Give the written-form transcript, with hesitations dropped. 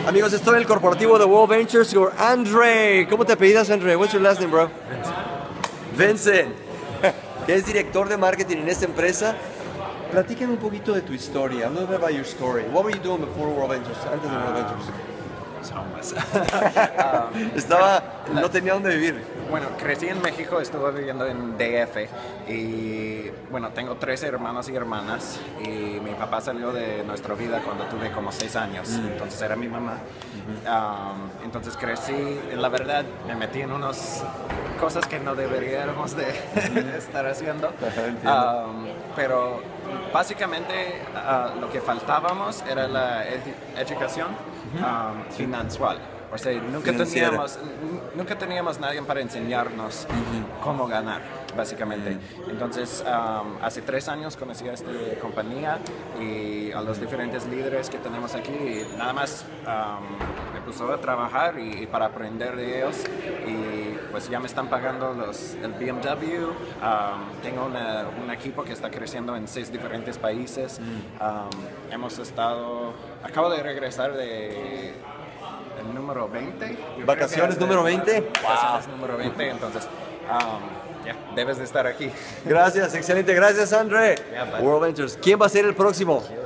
Amigos, estoy en el corporativo de World Ventures con Andre. ¿Cómo te apellidas, Andre? What's your last name, bro? Vincent. Que es director de marketing en esta empresa. Platícame un poquito de tu historia. A little bit about your story. What were you doing before World Ventures? Antes de World Ventures. No tenía dónde vivir. Bueno, crecí en México, estuve viviendo en DF y bueno, tengo 3 hermanos y hermanas y mi papá salió de nuestra vida cuando tuve como 6 años, entonces era mi mamá. Entonces crecí, la verdad me metí en unas cosas que no deberíamos de estar haciendo, pero básicamente lo que faltábamos era la educación financiera. O sea, nunca teníamos nadie para enseñarnos cómo ganar, básicamente. Entonces, hace 3 años conocí a esta compañía y a los diferentes líderes que tenemos aquí. Y nada más me puso a trabajar y para aprender de ellos. Y pues ya me están pagando el BMW. Tengo un equipo que está creciendo en 6 diferentes países. Acabo de regresar de el número 20. ¿Vacaciones número 20? Vacaciones número 20, entonces debes de estar aquí. Gracias, excelente. Gracias, Andre. Yeah, World Ventures. ¿Quién va a ser el próximo?